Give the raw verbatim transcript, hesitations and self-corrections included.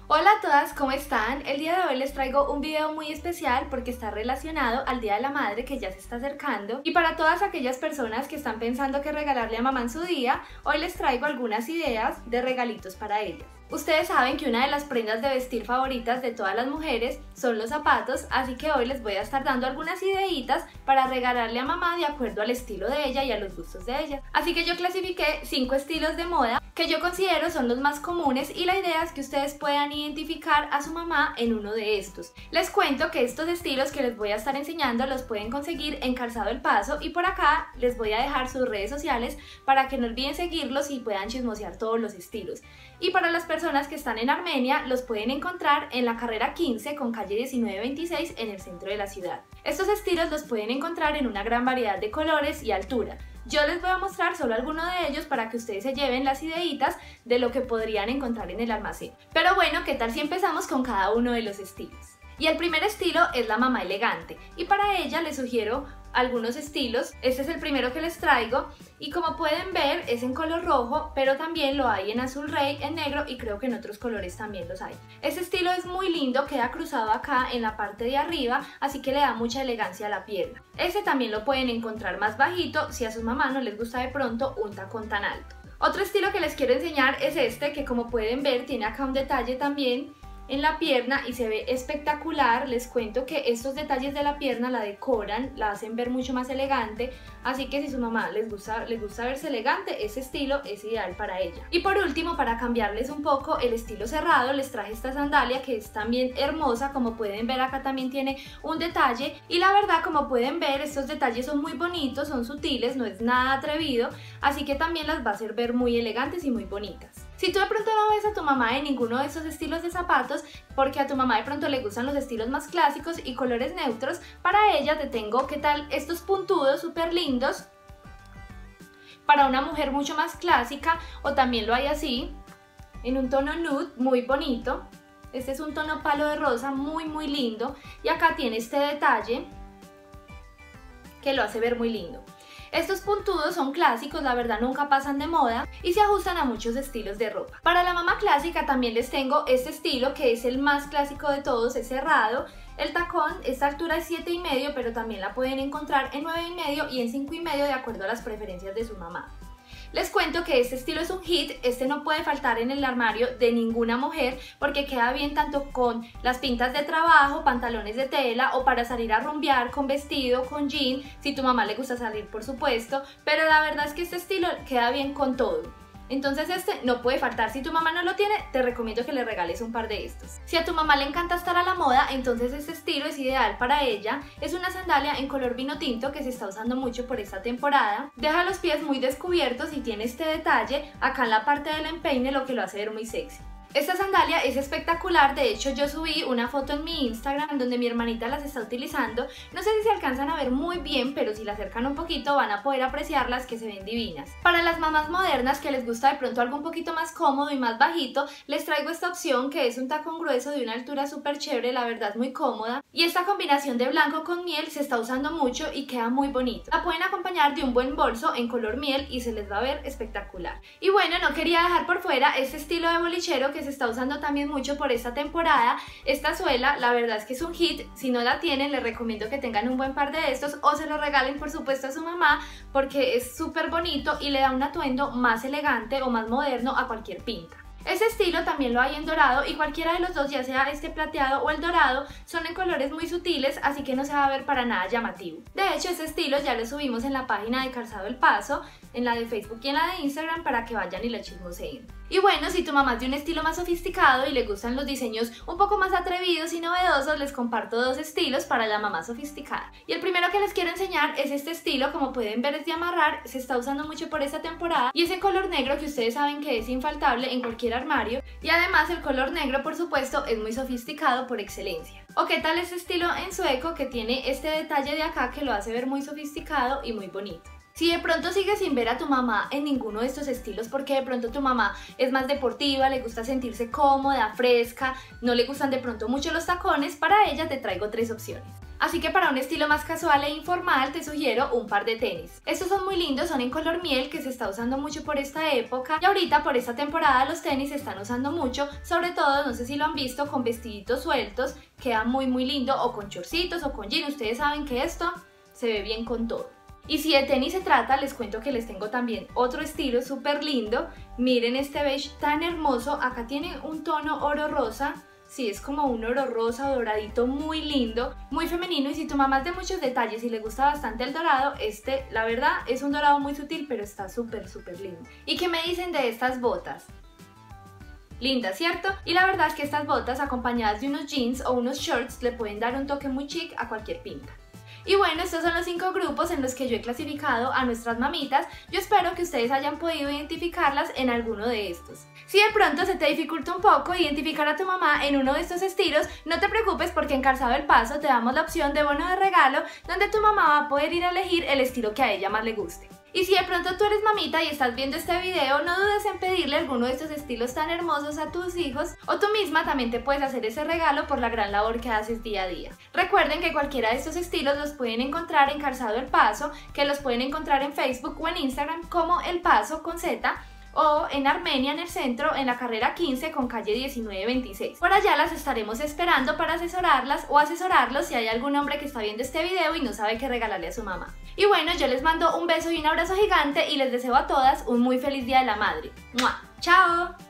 Hola a todas, ¿cómo están? El día de hoy les traigo un video muy especial porque está relacionado al Día de la Madre que ya se está acercando, y para todas aquellas personas que están pensando qué regalarle a mamá en su día, hoy les traigo algunas ideas de regalitos para ellas. Ustedes saben que una de las prendas de vestir favoritas de todas las mujeres son los zapatos, así que hoy les voy a estar dando algunas ideitas para regalarle a mamá de acuerdo al estilo de ella y a los gustos de ella. Así que yo clasifiqué cinco estilos de moda que yo considero son los más comunes, y la idea es que ustedes puedan identificar a su mamá en uno de estos. Les cuento que estos estilos que les voy a estar enseñando los pueden conseguir en Calzado El Paso, y por acá les voy a dejar sus redes sociales para que no olviden seguirlos y puedan chismosear todos los estilos. Y para las personas que están en Armenia, los pueden encontrar en la carrera quince con calle diecinueve veintiséis en el centro de la ciudad. Estos estilos los pueden encontrar en una gran variedad de colores y altura. Yo les voy a mostrar solo algunos de ellos para que ustedes se lleven las ideitas de lo que podrían encontrar en el almacén. Pero bueno, ¿qué tal si empezamos con cada uno de los estilos? Y el primer estilo es la mamá elegante, y para ella les sugiero algunos estilos. Este es el primero que les traigo, y como pueden ver es en color rojo, pero también lo hay en azul rey, en negro, y creo que en otros colores también los hay. Este estilo es muy lindo, queda cruzado acá en la parte de arriba, así que le da mucha elegancia a la pierna. Este también lo pueden encontrar más bajito si a su mamá no les gusta de pronto un tacón tan alto. Otro estilo que les quiero enseñar es este, que como pueden ver tiene acá un detalle también en la pierna y se ve espectacular. Les cuento que estos detalles de la pierna la decoran, la hacen ver mucho más elegante, así que si su mamá les gusta, les gusta verse elegante, ese estilo es ideal para ella. Y por último, para cambiarles un poco el estilo cerrado, les traje esta sandalia que es también hermosa. Como pueden ver acá también tiene un detalle, y la verdad, como pueden ver, estos detalles son muy bonitos, son sutiles, no es nada atrevido, así que también las va a hacer ver muy elegantes y muy bonitas. Si tú de pronto no ves a tu mamá en ninguno de estos estilos de zapatos, porque a tu mamá de pronto le gustan los estilos más clásicos y colores neutros, para ella te tengo, ¿qué tal?, estos puntudos súper lindos para una mujer mucho más clásica, o también lo hay así, en un tono nude muy bonito. Este es un tono palo de rosa muy muy lindo, y acá tiene este detalle que lo hace ver muy lindo. Estos puntudos son clásicos, la verdad nunca pasan de moda y se ajustan a muchos estilos de ropa. Para la mamá clásica también les tengo este estilo, que es el más clásico de todos, es cerrado. El tacón, esta altura es siete y medio, pero también la pueden encontrar en nueve y medio y en cinco y medio de acuerdo a las preferencias de su mamá. Les cuento que este estilo es un hit, este no puede faltar en el armario de ninguna mujer porque queda bien tanto con las pintas de trabajo, pantalones de tela, o para salir a rumbear con vestido, con jean, si tu mamá le gusta salir por supuesto, pero la verdad es que este estilo queda bien con todo. Entonces este no puede faltar. Si tu mamá no lo tiene, te recomiendo que le regales un par de estos. Si a tu mamá le encanta estar a la moda, entonces este estilo es ideal para ella. Es una sandalia en color vino tinto que se está usando mucho por esta temporada. Deja los pies muy descubiertos y tiene este detalle acá en la parte del empeine, lo que lo hace ver muy sexy. Esta sandalia es espectacular, de hecho yo subí una foto en mi Instagram donde mi hermanita las está utilizando. No sé si se alcanzan a ver muy bien, pero si la acercan un poquito van a poder apreciarlas, que se ven divinas. Para las mamás modernas que les gusta de pronto algo un poquito más cómodo y más bajito, les traigo esta opción, que es un tacón grueso de una altura súper chévere, la verdad muy cómoda. Y esta combinación de blanco con miel se está usando mucho y queda muy bonito. La pueden acompañar de un buen bolso en color miel y se les va a ver espectacular. Y bueno, no quería dejar por fuera este estilo de bolichero que se está usando también mucho por esta temporada. Esta suela la verdad es que es un hit. Si no la tienen, les recomiendo que tengan un buen par de estos o se los regalen por supuesto a su mamá, porque es súper bonito y le da un atuendo más elegante o más moderno a cualquier pinta. Ese estilo también lo hay en dorado, y cualquiera de los dos, ya sea este plateado o el dorado, son en colores muy sutiles, así que no se va a ver para nada llamativo. De hecho, ese estilo ya lo subimos en la página de Calzado El Paso, en la de Facebook y en la de Instagram, para que vayan y la chismoseen. Y bueno, si tu mamá es de un estilo más sofisticado y le gustan los diseños un poco más atrevidos y novedosos, les comparto dos estilos para la mamá sofisticada. Y el primero que les quiero enseñar es este estilo. Como pueden ver es de amarrar, se está usando mucho por esta temporada, y ese color negro que ustedes saben que es infaltable en cualquier armario, y además el color negro por supuesto es muy sofisticado por excelencia. ¿O qué tal este estilo en sueco que tiene este detalle de acá que lo hace ver muy sofisticado y muy bonito? Si de pronto sigues sin ver a tu mamá en ninguno de estos estilos, porque de pronto tu mamá es más deportiva, le gusta sentirse cómoda, fresca, no le gustan de pronto mucho los tacones, para ella te traigo tres opciones. Así que para un estilo más casual e informal te sugiero un par de tenis. Estos son muy lindos, son en color miel, que se está usando mucho por esta época y ahorita por esta temporada los tenis se están usando mucho, sobre todo, no sé si lo han visto, con vestiditos sueltos, queda muy muy lindo, o con chorcitos o con jean. Ustedes saben que esto se ve bien con todo. Y si de tenis se trata, les cuento que les tengo también otro estilo súper lindo. Miren este beige tan hermoso, acá tiene un tono oro rosa. Sí, es como un oro rosa doradito muy lindo, muy femenino, y si tu mamá es de muchos detalles y le gusta bastante el dorado, este, la verdad, es un dorado muy sutil, pero está súper, súper lindo. ¿Y qué me dicen de estas botas? Lindas, ¿cierto? Y la verdad es que estas botas acompañadas de unos jeans o unos shorts le pueden dar un toque muy chic a cualquier pinta. Y bueno, estos son los cinco grupos en los que yo he clasificado a nuestras mamitas. Yo espero que ustedes hayan podido identificarlas en alguno de estos. Si de pronto se te dificulta un poco identificar a tu mamá en uno de estos estilos, no te preocupes, porque en Calzado El Paso te damos la opción de bono de regalo, donde tu mamá va a poder ir a elegir el estilo que a ella más le guste. Y si de pronto tú eres mamita y estás viendo este video, no dudes en pedirle alguno de estos estilos tan hermosos a tus hijos, o tú misma también te puedes hacer ese regalo por la gran labor que haces día a día. Recuerden que cualquiera de estos estilos los pueden encontrar en Calzado El Paso, que los pueden encontrar en Facebook o en Instagram como El Paso con Z, o en Armenia, en el centro, en la carrera quince con calle diecinueve veintiséis. Por allá las estaremos esperando para asesorarlas o asesorarlos si hay algún hombre que está viendo este video y no sabe qué regalarle a su mamá. Y bueno, yo les mando un beso y un abrazo gigante y les deseo a todas un muy feliz Día de la Madre. ¡Mua! ¡Chao!